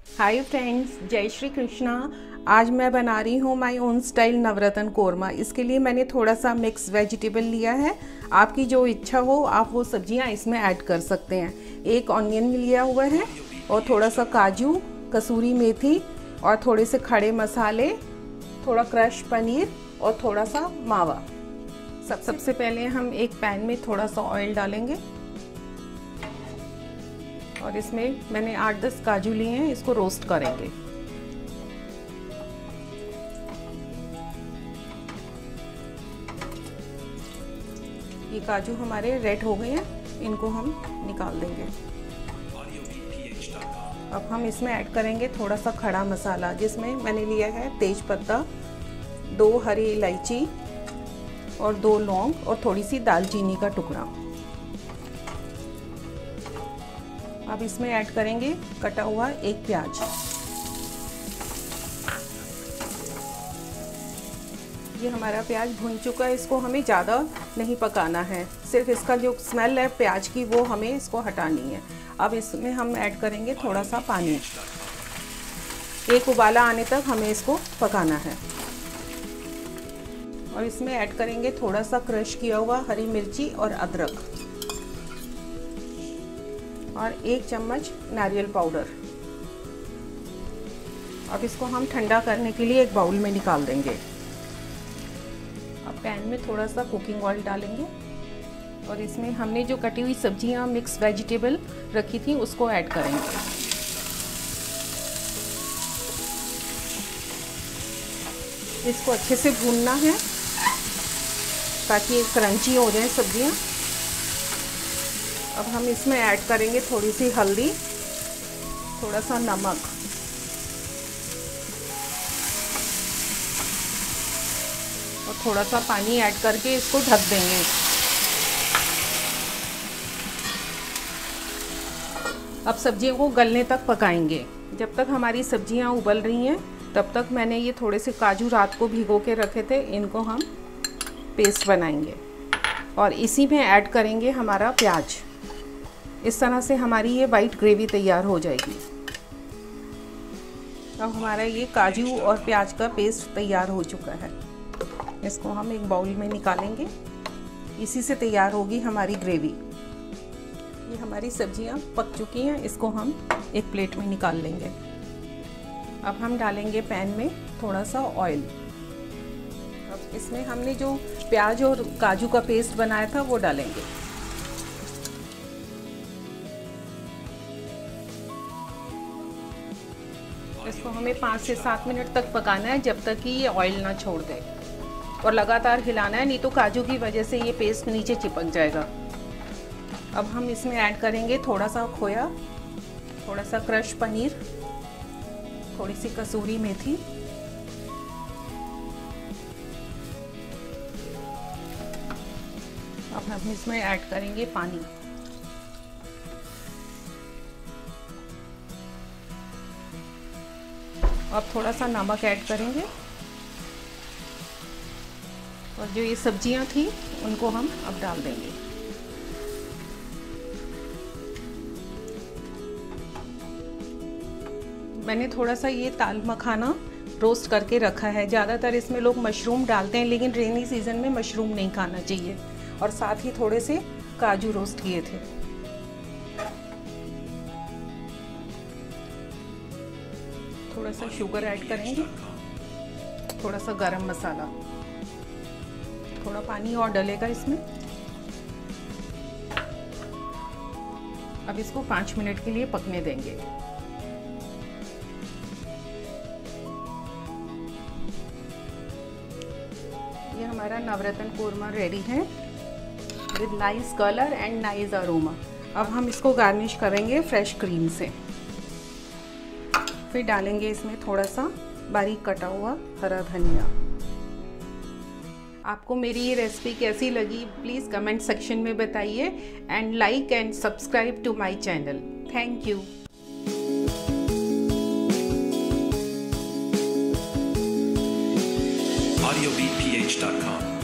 Hi friends, जय श्री कृष्णा। आज मैं बना रही हूँ my own style navratan korma. इसके लिए मैंने थोड़ा सा मिक्स वेजिटेबल लिया है। आपकी जो इच्छा हो आप वो सब्जियाँ इसमें ऐड कर सकते हैं। एक ऑनियन लिया हुआ है और थोड़ा सा काजू, कसूरी मेथी और थोड़े से खड़े मसाले, थोड़ा क्रश पनीर और थोड़ा सा मावा। सबसे पहले हम एक पैन में थोड़ा सा ऑयल डालेंगे और इसमें मैंने 8-10 काजू लिए हैं, इसको रोस्ट करेंगे। ये काजू हमारे रेड हो गए हैं, इनको हम निकाल देंगे। अब हम इसमें ऐड करेंगे थोड़ा सा खड़ा मसाला, जिसमें मैंने लिया है तेज पत्ता, 2 हरी इलायची और 2 लौंग और थोड़ी सी दालचीनी का टुकड़ा। अब इसमें ऐड करेंगे कटा हुआ एक प्याज। ये हमारा प्याज भुन चुका है, इसको हमें ज़्यादा नहीं पकाना है, सिर्फ इसका जो स्मेल है प्याज की वो हमें इसको हटानी है। अब इसमें हम ऐड करेंगे थोड़ा सा पानी। एक उबाला आने तक हमें इसको पकाना है। और इसमें ऐड करेंगे थोड़ा सा क्रश किया हुआ हरी मिर्ची और अदरक और 1 चम्मच नारियल पाउडर। अब इसको हम ठंडा करने के लिए एक बाउल में निकाल देंगे। अब पैन में थोड़ा सा कुकिंग ऑयल डालेंगे और इसमें हमने जो कटी हुई सब्जियां मिक्स वेजिटेबल रखी थी उसको ऐड करेंगे। इसको अच्छे से भूनना है ताकि क्रंची हो जाए सब्जियां। अब हम इसमें ऐड करेंगे थोड़ी सी हल्दी, थोड़ा सा नमक और थोड़ा सा पानी ऐड करके इसको ढक देंगे। अब सब्जियों को गलने तक पकाएंगे। जब तक हमारी सब्जियां उबल रही हैं तब तक मैंने ये थोड़े से काजू रात को भिगो के रखे थे, इनको हम पेस्ट बनाएंगे और इसी में ऐड करेंगे हमारा प्याज। इस तरह से हमारी ये वाइट ग्रेवी तैयार हो जाएगी। अब हमारा ये काजू और प्याज का पेस्ट तैयार हो चुका है, इसको हम एक बाउल में निकालेंगे। इसी से तैयार होगी हमारी ग्रेवी। ये हमारी सब्जियां पक चुकी हैं, इसको हम एक प्लेट में निकाल लेंगे। अब हम डालेंगे पैन में थोड़ा सा ऑयल। अब इसमें हमने जो प्याज और काजू का पेस्ट बनाया था वो डालेंगे। इसको हमें 5 से 7 मिनट तक पकाना है, जब तक कि ये ऑयल ना छोड़ दे, और लगातार हिलाना है, नहीं तो काजू की वजह से ये पेस्ट नीचे चिपक जाएगा। अब हम इसमें ऐड करेंगे थोड़ा सा खोया, थोड़ा सा क्रश पनीर, थोड़ी सी कसूरी मेथी, अब हम इसमें ऐड करेंगे पानी। अब थोड़ा सा नमक ऐड करेंगे और जो ये सब्जियां थी उनको हम अब डाल देंगे। मैंने थोड़ा सा ये ताल मखाना रोस्ट करके रखा है। ज़्यादातर इसमें लोग मशरूम डालते हैं, लेकिन रेनी सीजन में मशरूम नहीं खाना चाहिए। और साथ ही थोड़े से काजू रोस्ट किए थे। थोड़ा सा शुगर ऐड करेंगे, थोड़ा सा गरम मसाला, थोड़ा पानी और डलेगा इसमें। अब इसको 5 मिनट के लिए पकने देंगे। ये हमारा नवरत्न कोरमा रेडी है with nice colour and nice aroma. अब हम इसको गार्निश करेंगे फ्रेश क्रीम से। फिर डालेंगे इसमें थोड़ा सा बारीक कटा हुआ हरा धनिया। आपको मेरी ये रेसिपी कैसी लगी प्लीज़ कमेंट सेक्शन में बताइए and like and subscribe to my channel. Thank you. AudioBeatPH.com